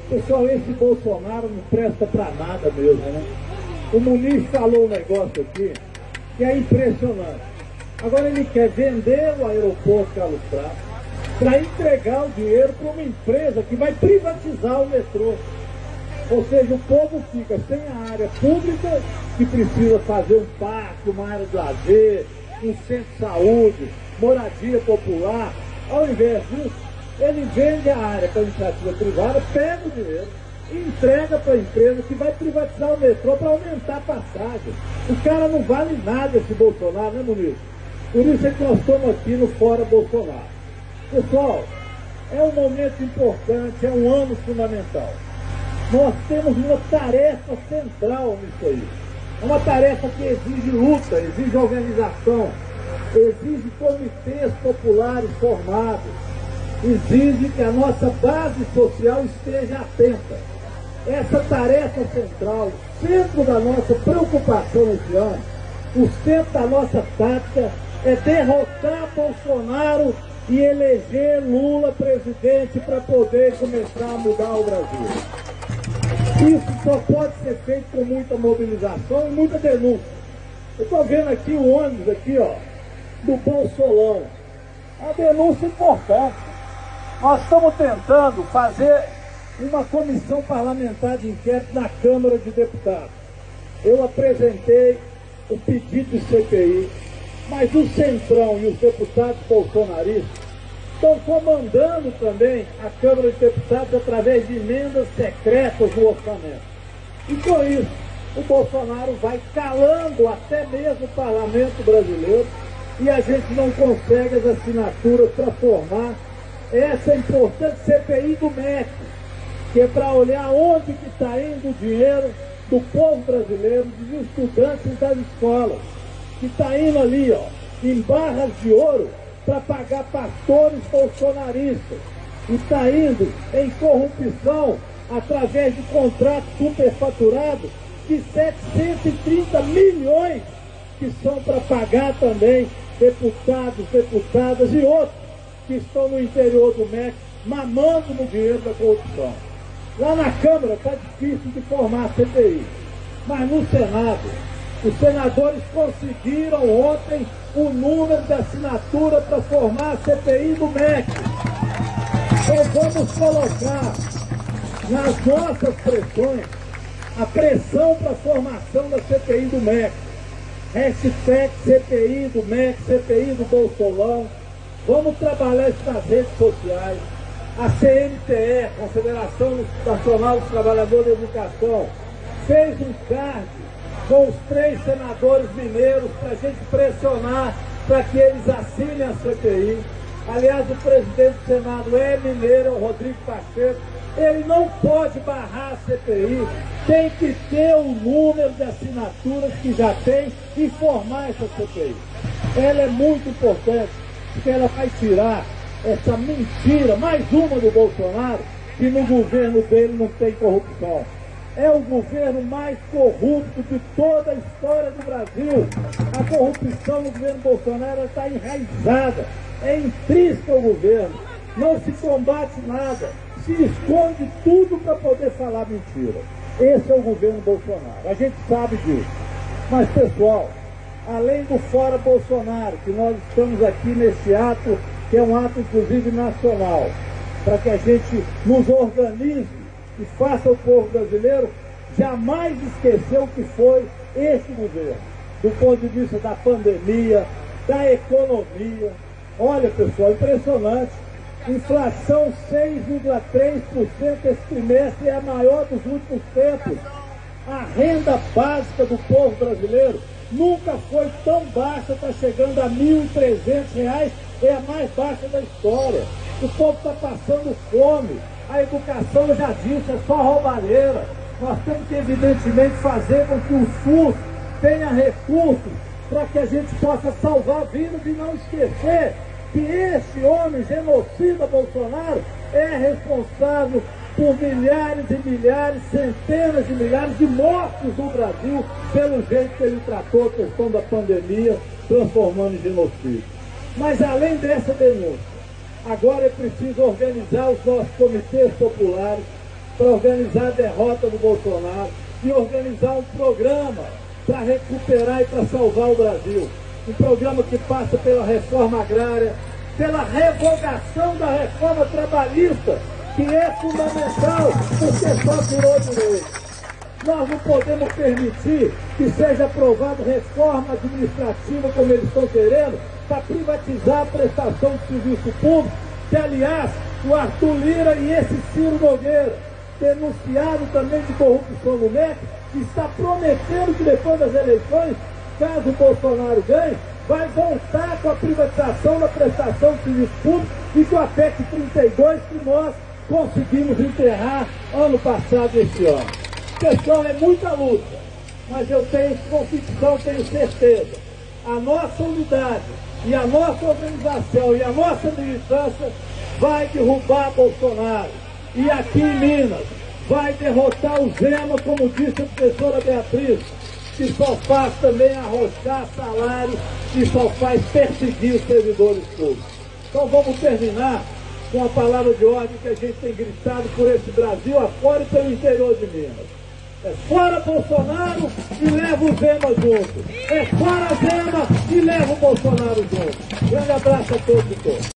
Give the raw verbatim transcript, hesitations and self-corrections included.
Pessoal, esse Bolsonaro não presta para nada mesmo, né? O Muniz falou um negócio aqui que é impressionante. Agora ele quer vender o aeroporto Carlos Prates para entregar o dinheiro para uma empresa que vai privatizar o metrô. Ou seja, o povo fica sem a área pública, que precisa fazer um parque, uma área de lazer, um centro de saúde, moradia popular. Ao invés disso, ele vende a área para a iniciativa privada, pega o dinheiro e entrega para a empresa que vai privatizar o metrô para aumentar a passagem. O cara não vale nada, esse Bolsonaro, né, Muniz? Por isso é que nós estamos aqui no Fora Bolsonaro. Pessoal, é um momento importante, é um ano fundamental. Nós temos uma tarefa central nisso aí. É uma tarefa que exige luta, exige organização, exige comitês populares formados, exige que a nossa base social esteja atenta. Essa tarefa central, o centro da nossa preocupação esse ano, o centro da nossa tática é derrotar Bolsonaro e eleger Lula presidente para poder começar a mudar o Brasil. Isso só pode ser feito com muita mobilização e muita denúncia. Eu estou vendo aqui o ônibus aqui, ó, do Bolsolão. É uma denúncia importante. Nós estamos tentando fazer uma comissão parlamentar de inquérito na Câmara de Deputados. Eu apresentei o pedido de C P I, mas o Centrão e os deputados bolsonaristas estão comandando também a Câmara de Deputados através de emendas secretas no orçamento. E com isso, o Bolsonaro vai calando até mesmo o parlamento brasileiro e a gente não consegue as assinaturas para formar essa importante C P I do M E C, que é para olhar onde que está indo o dinheiro do povo brasileiro, dos estudantes das escolas, que está indo ali, ó, em barras de ouro, para pagar pastores bolsonaristas. E está indo em corrupção através de contratos superfaturados de setecentos e trinta milhões, que são para pagar também deputados, deputadas e outros que estão no interior do M E C mamando no dinheiro da corrupção. Lá na Câmara está difícil de formar a C P I, mas no Senado, os senadores conseguiram ontem o número de assinatura para formar a C P I do M E C. Então vamos colocar nas nossas pressões a pressão para a formação da C P I do M E C. Hashtag C P I do M E C, C P I do Bolsolão. Vamos trabalhar isso nas redes sociais. A C N T E, Confederação Nacional dos Trabalhadores da Educação, fez um card com os três senadores mineiros para a gente pressionar para que eles assinem a C P I. Aliás, o presidente do Senado é mineiro, o Rodrigo Pacheco. Ele não pode barrar a C P I, tem que ter o número de assinaturas que já tem e formar essa C P I. Ela é muito importante, porque ela vai tirar essa mentira, mais uma do Bolsonaro, que no governo dele não tem corrupção. É o governo mais corrupto de toda a história do Brasil. A corrupção no governo Bolsonaro está enraizada, é intrínseca ao governo, não se combate nada, se esconde tudo para poder falar mentira. Esse é o governo Bolsonaro, a gente sabe disso. Mas, pessoal, além do Fora Bolsonaro, que nós estamos aqui nesse ato, que é um ato inclusive nacional, para que a gente nos organize e faça o povo brasileiro jamais esquecer o que foi esse governo, do ponto de vista da pandemia, da economia. Olha, pessoal, impressionante. Inflação seis vírgula três por cento esse trimestre, é a maior dos últimos tempos. A renda básica do povo brasileiro nunca foi tão baixa, está chegando a mil e trezentos reais, é a mais baixa da história. O povo está passando fome, a educação, eu já disse, é só roubalheira. Nós temos que, evidentemente, fazer com que o SUS tenha recursos para que a gente possa salvar vidas e não esquecer que esse homem genocida Bolsonaro é responsável por milhares e milhares, centenas de milhares de mortes do Brasil pelo jeito que ele tratou a questão da pandemia, transformando em genocídio. Mas além dessa denúncia, agora é preciso organizar os nossos comitês populares, para organizar a derrota do Bolsonaro e organizar um programa para recuperar e para salvar o Brasil. Um programa que passa pela reforma agrária, pela revogação da reforma trabalhista, que é fundamental, porque só virou direito. Nós não podemos permitir que seja aprovada reforma administrativa, como eles estão querendo, para privatizar a prestação de serviço público, que, aliás, o Arthur Lira e esse Ciro Nogueira, denunciado também de corrupção no M E C, está prometendo que depois das eleições, caso o Bolsonaro ganhe, vai voltar com a privatização da prestação de serviço público e com a P E C trinta e dois que nós conseguimos enterrar ano passado e este ano. A questão é muita luta, mas eu tenho convicção, tenho certeza. A nossa unidade e a nossa organização e a nossa militância vai derrubar Bolsonaro. E aqui em Minas vai derrotar o Zema, como disse a professora Beatriz, que só faz também arrochar salários e só faz perseguir os servidores públicos. Então vamos terminar com a palavra de ordem que a gente tem gritado por esse Brasil afora e pelo interior de Minas. É fora Bolsonaro e leva o Zema junto. É fora Zema e leva o Bolsonaro junto. Grande abraço a todos e todas.